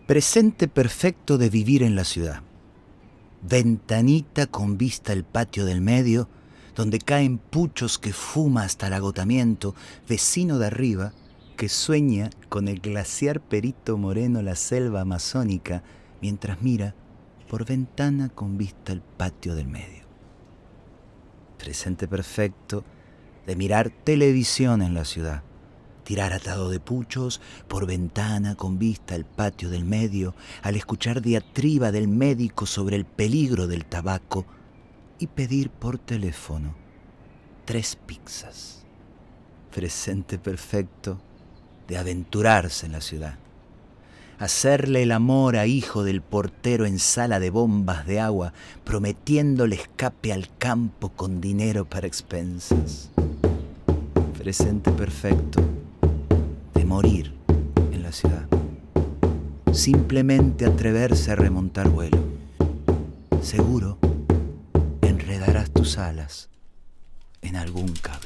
Presente perfecto de vivir en la ciudad. Ventanita con vista al patio del medio, donde caen puchos que fuma hasta el agotamiento, vecino de arriba que sueña con el glaciar Perito Moreno la selva amazónica, mientras mira por ventana con vista al patio del medio. Presente perfecto de mirar televisión en la ciudad, tirar atado de puchos por ventana con vista al patio del medio, al escuchar diatriba del médico sobre el peligro del tabaco y pedir por teléfono 3 pizzas. Presente perfecto de aventurarse en la ciudad, hacerle el amor a hijo del portero en sala de bombas de agua, prometiéndole escape al campo con dinero para expensas. Presente perfecto de morir en la ciudad, simplemente atreverse a remontar vuelo. Seguro enredarás tus alas en algún cable.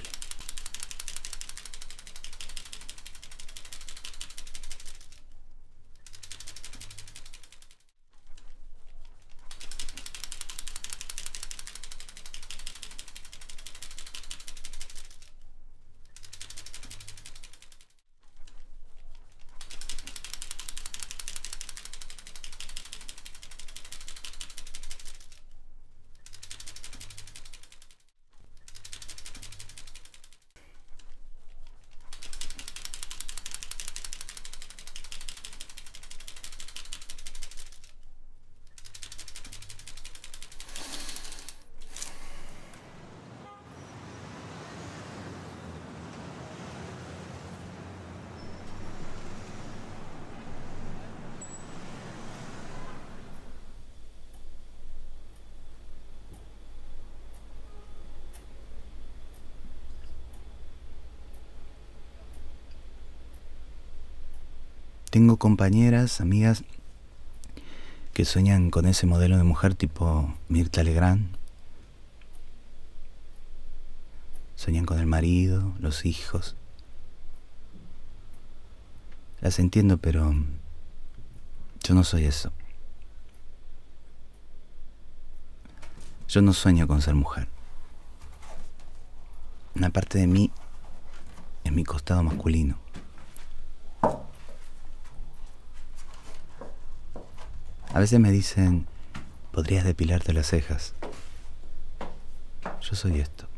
Tengo compañeras, amigas, que sueñan con ese modelo de mujer tipo Mirta Legrand. Sueñan con el marido, los hijos. Las entiendo, pero yo no soy eso. Yo no sueño con ser mujer. Una parte de mí es mi costado masculino. A veces me dicen, podrías depilarte las cejas. Yo soy esto.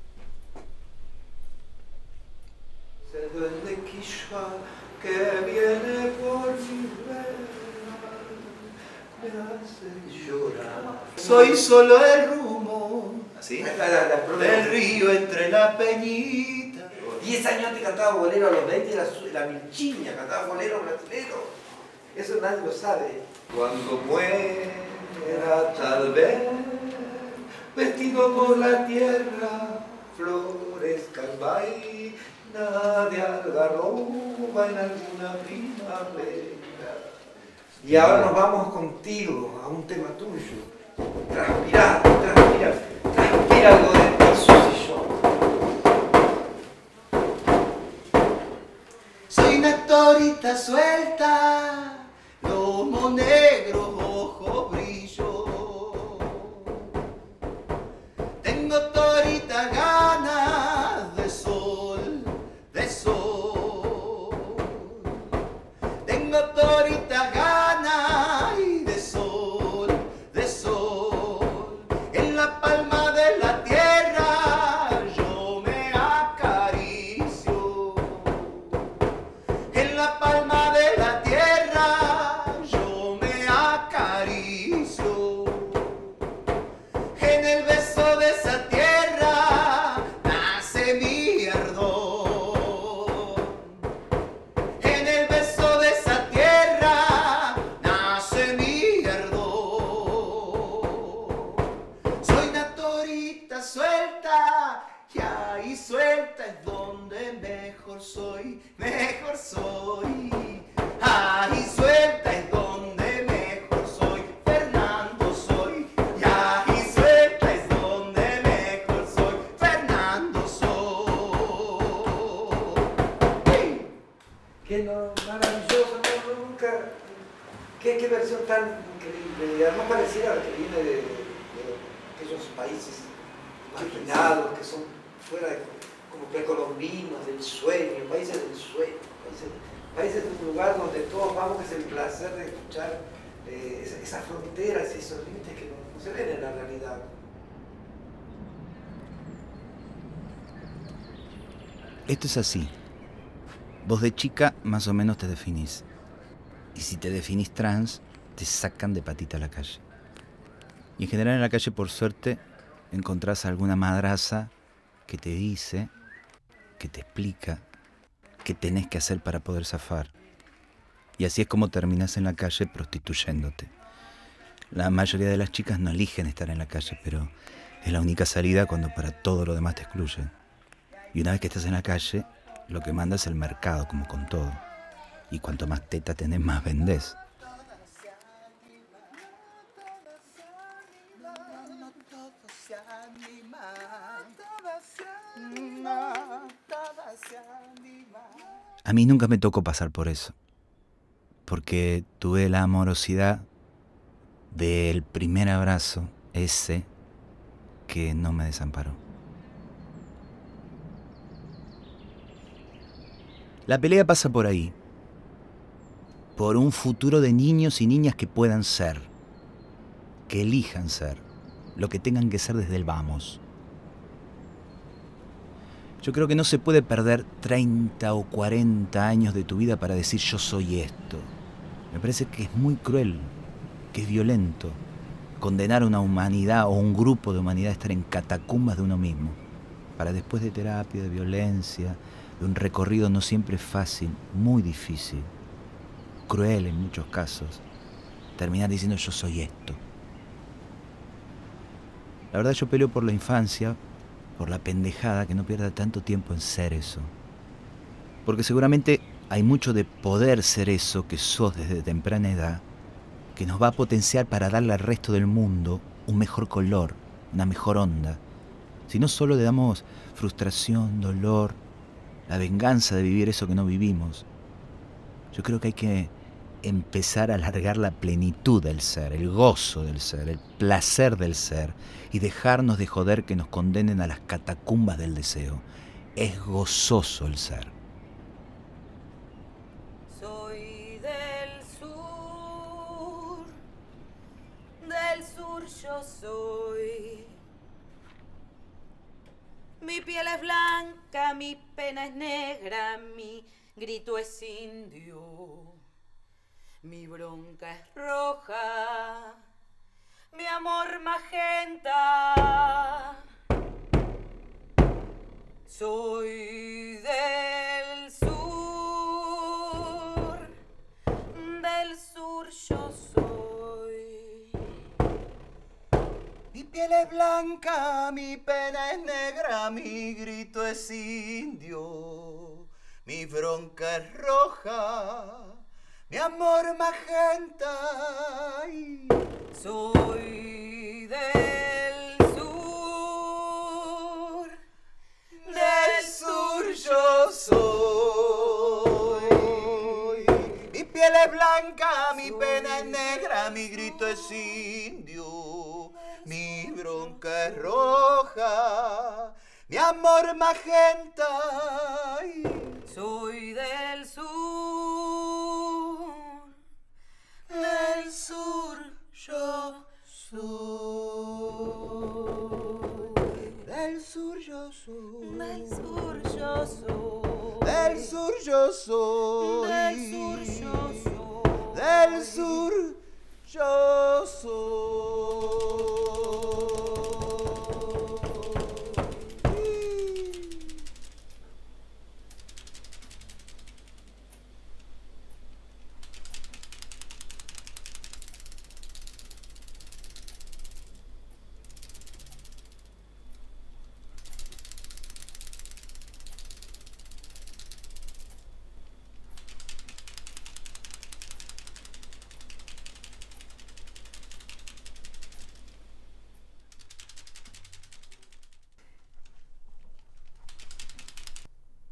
Se duende Quixua que viene por mi vera, me hace llorar. Soy solo el rumor ¿Así? del río entre la peñita. 10 años antes cantaba bolero, a los 20 era la Milchiña, cantaba bolero brasilero. Eso nadie lo sabe. Cuando muera tal vez, vestido por la tierra, florezca el vaina de algarroba en alguna primavera. Y ahora nos vamos contigo a un tema tuyo. Transpira, transpira, transpira algo de ti, Susi yo. Soy una torita suelta, lomo negro, ojo brillo. Tengo torita ganas de sol, de sol. Tengo torita ganas de sol, de sol. En la palma de la tierra yo me acaricio. En la palma de la tierra yo me acaricio. En el beso de esa tierra nace mi ardor. En el beso de esa tierra nace mi ardor. Soy una torita suelta y ahí suelta es donde mejor soy, mejor soy. Ahí suelta es donde mejor soy, Fernando soy. Y ahí suelta es donde mejor soy, Fernando soy. Qué no, maravilloso, no, nunca. qué versión tan increíble. Y además pareciera que viene de aquellos países marginados, que son fuera como precolombinos, del sueño, países del sueño, países de un lugar donde todos vamos, que es el placer de escuchar esas fronteras y esos límites que no se ven en la realidad. Esto es así. Vos de chica más o menos te definís. Y si te definís trans, te sacan de patita a la calle. Y en general en la calle, por suerte, encontrás a alguna madraza que te dice, que te explica qué tenés que hacer para poder zafar. Y así es como terminás en la calle prostituyéndote. La mayoría de las chicas no eligen estar en la calle, pero es la única salida cuando para todo lo demás te excluyen. Y una vez que estás en la calle, lo que manda es el mercado, como con todo. Y cuanto más teta tenés, más vendés. A mí nunca me tocó pasar por eso, porque tuve la amorosidad del primer abrazo, ese que no me desamparó. La pelea pasa por ahí, por un futuro de niños y niñas que puedan ser, que elijan ser, lo que tengan que ser desde el vamos. Yo creo que no se puede perder 30 o 40 años de tu vida para decir yo soy esto. Me parece que es muy cruel, que es violento, condenar a una humanidad o un grupo de humanidad a estar en catacumbas de uno mismo, para después de terapia, de violencia, de un recorrido no siempre fácil, muy difícil, cruel en muchos casos, terminar diciendo yo soy esto. La verdad yo peleo por la infancia, por la pendejada, que no pierda tanto tiempo en ser eso. Porque seguramente hay mucho de poder ser eso que sos desde temprana edad, que nos va a potenciar para darle al resto del mundo un mejor color, una mejor onda. Si no solo le damos frustración, dolor, la venganza de vivir eso que no vivimos. Yo creo que hay que empezar a alargar la plenitud del ser, el gozo del ser, el placer del ser, y dejarnos de joder que nos condenen a las catacumbas del deseo. Es gozoso el ser. Soy del sur yo soy. Mi piel es blanca, mi pena es negra, mi grito es indio. Mi bronca es roja, mi amor magenta. Soy del sur yo soy. Mi piel es blanca, mi pena es negra, mi grito es indio, mi bronca es roja. Mi amor magenta. Soy del sur yo soy. Mi piel es blanca, mi pena es negra, mi grito es indio, mi bronca es roja, mi amor magenta. Soy del sur yo soy. Del sur yo soy. Del sur yo soy. Del sur yo soy. Del sur yo soy. Del sur yo soy.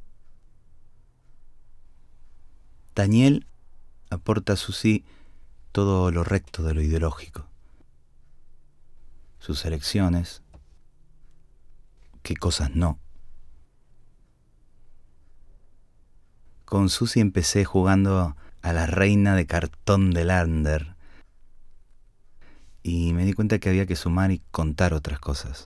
Daniel aporta su sí todo lo recto de lo ideológico. Sus elecciones, qué cosas no. Con Susi empecé jugando a la reina de cartón de Lander y me di cuenta que había que sumar y contar otras cosas.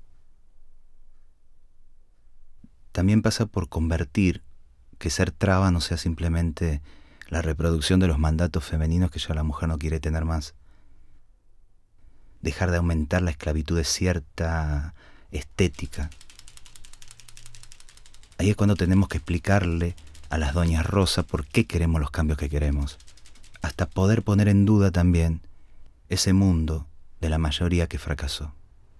También pasa por convertir que ser traba no sea simplemente la reproducción de los mandatos femeninos que ya la mujer no quiere tener más. Dejar de aumentar la esclavitud de cierta estética. Ahí es cuando tenemos que explicarle a las doñas Rosa por qué queremos los cambios que queremos, hasta poder poner en duda también ese mundo de la mayoría que fracasó.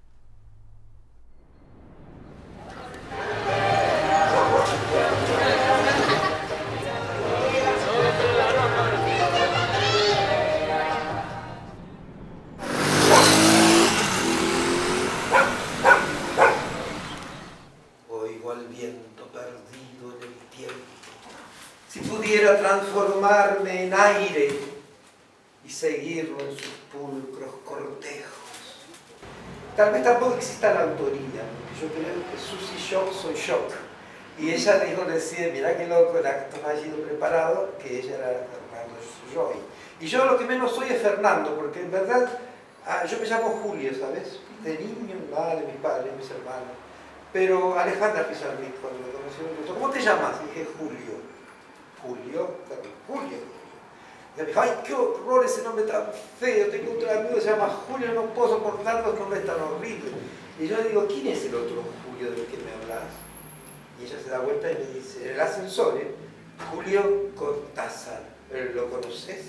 Transformarme en aire y seguirlo en sus pulcros cortejos. Tal vez tampoco exista la autoría, porque yo creo que Susi Shock soy Shock. Y ella dijo recién, mirá qué loco el acto fallido preparado, que ella era Fernando Joy. Y yo lo que menos soy es Fernando, porque en verdad yo me llamo Julio, ¿sabes? De niño, mi madre, mis padres, mis hermanos. Pero Alejandra Pizarnik, cuando me conoció, me preguntó, ¿cómo te llamas? Y dije, Julio. Julio. Y me dijo, ay, qué horror ese nombre tan feo, tengo otro amigo que se llama Julio, no puedo soportar los nombres tan horribles. Y yo le digo, ¿quién es el otro Julio del que me hablas? Y ella se da vuelta y me dice, en el ascensor, Julio Cortázar, ¿lo conoces?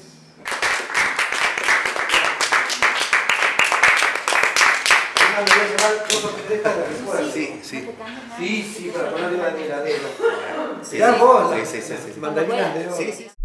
Sí, para ponerle una miradero. Mirá vos, mandarinas de oro.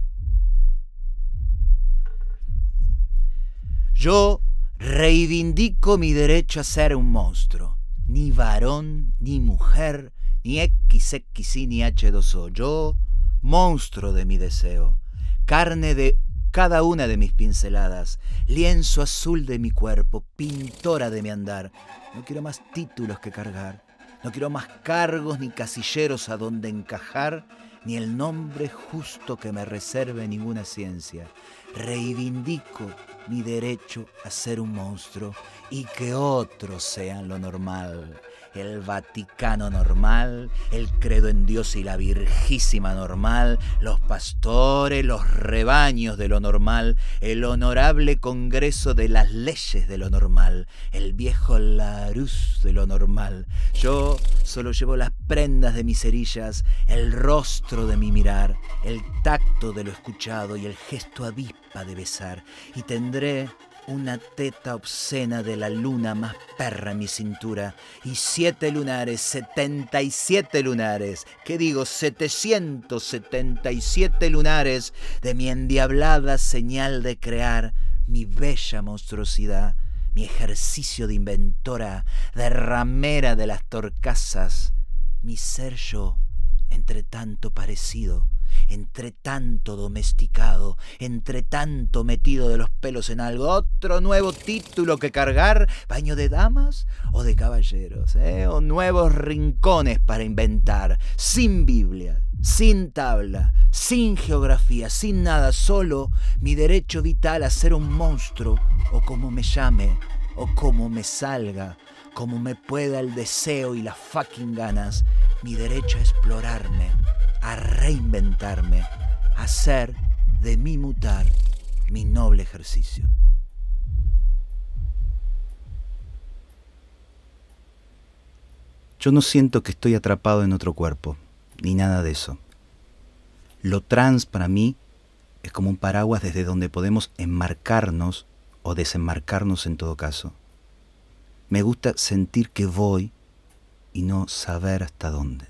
Yo reivindico mi derecho a ser un monstruo. Ni varón, ni mujer, ni XX ni H2O. Yo, monstruo de mi deseo. Carne de cada una de mis pinceladas, lienzo azul de mi cuerpo, pintora de mi andar. No quiero más títulos que cargar, no quiero más cargos ni casilleros a donde encajar, ni el nombre justo que me reserve ninguna ciencia. Reivindico mi derecho a ser un monstruo y que otros sean lo normal. El Vaticano normal, el credo en Dios y la Virgísima normal, los pastores, los rebaños de lo normal, el honorable Congreso de las leyes de lo normal, el viejo Larousse de lo normal. Yo solo llevo las prendas de mis cerillas, el rostro de mi mirar, el tacto de lo escuchado y el gesto avispa de besar, y tendré una teta obscena de la luna más perra en mi cintura, y 7 lunares, 77 lunares, ¿qué digo? 777 lunares de mi endiablada señal de crear mi bella monstruosidad, mi ejercicio de inventora, de ramera de las torcasas, mi ser yo, entre tanto parecido, entre tanto domesticado, entre tanto metido de los pelos en algo, otro nuevo título que cargar, baño de damas o de caballeros, o nuevos rincones para inventar, sin Biblia, sin tabla, sin geografía, sin nada, solo mi derecho vital a ser un monstruo, o como me llame, o como me salga, como me pueda el deseo y las fucking ganas, mi derecho a explorarme, a reinventarme, a hacer de mi mutar mi noble ejercicio. Yo no siento que estoy atrapado en otro cuerpo, ni nada de eso. Lo trans para mí es como un paraguas desde donde podemos enmarcarnos o desenmarcarnos en todo caso. Me gusta sentir que voy y no saber hasta dónde.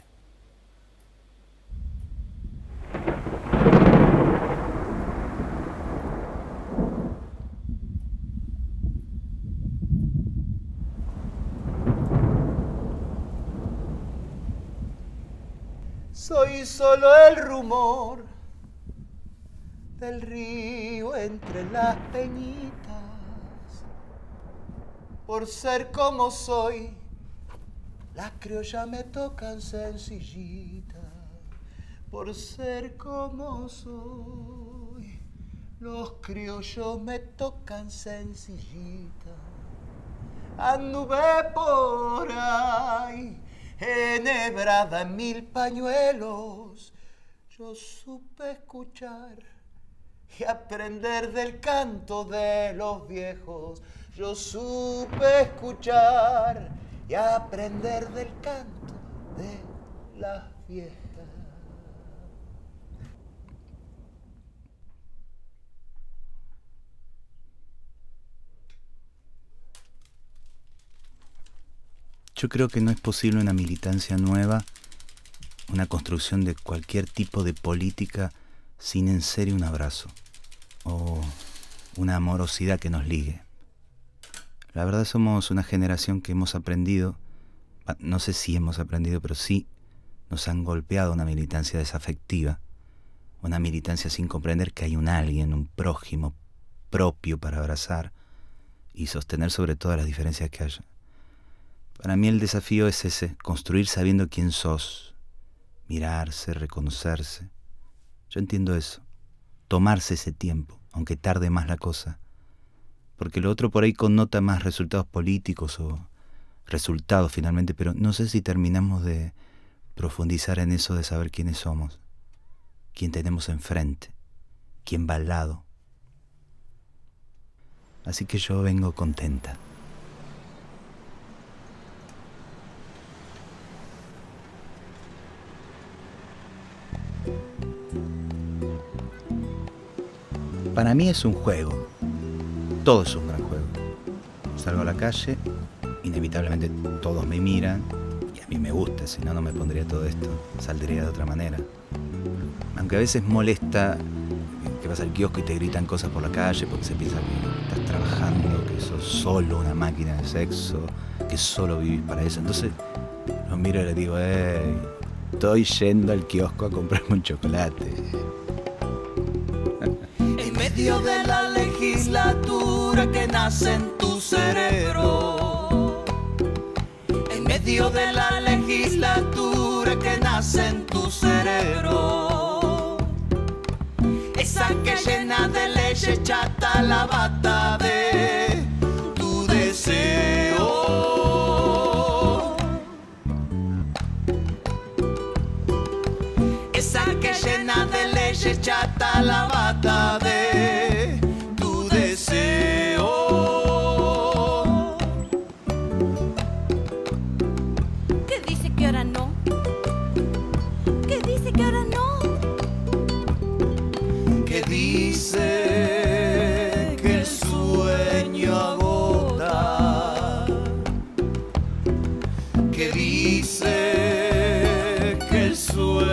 Soy solo el rumor del río entre las peñitas. Por ser como soy, las criollas me tocan sencillita. Por ser como soy, los criollos me tocan sencillita. Anduve por ahí, enhebrada en 1000 pañuelos. Yo supe escuchar y aprender del canto de los viejos. Yo supe escuchar y aprender del canto de las viejas. Yo creo que no es posible una militancia nueva, una construcción de cualquier tipo de política sin en serio un abrazo o una amorosidad que nos ligue. La verdad somos una generación que hemos aprendido, no sé si hemos aprendido, pero sí nos han golpeado una militancia desafectiva, una militancia sin comprender que hay un alguien, un prójimo propio para abrazar y sostener sobre todas las diferencias que haya. Para mí el desafío es ese, construir sabiendo quién sos, mirarse, reconocerse. Yo entiendo eso, tomarse ese tiempo, aunque tarde más la cosa, porque lo otro por ahí connota más resultados políticos o resultados finalmente, pero no sé si terminamos de profundizar en eso de saber quiénes somos, quién tenemos enfrente, quién va al lado. Así que yo vengo contenta. Para mí es un juego, todo es un gran juego. Salgo a la calle, inevitablemente todos me miran y a mí me gusta, si no, no me pondría todo esto, saldría de otra manera. Aunque a veces molesta que vas al kiosco y te gritan cosas por la calle porque se piensa que estás trabajando, que sos solo una máquina de sexo, que solo vivís para eso. Entonces los miro y les digo, estoy yendo al kiosco a comprarme un chocolate. En medio de la legislatura que nace en tu cerebro, en medio de la legislatura que nace en tu cerebro, esa que llena de leche chata la bata de tu deseo, esa que llena de leche chata la bata de tu deseo. ¿Qué dice que ahora no? ¿Qué dice que ahora no? Que dice que el sueño agota, que dice que el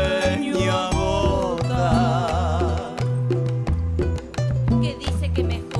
sueño agota, ¿Qué dice que mejor?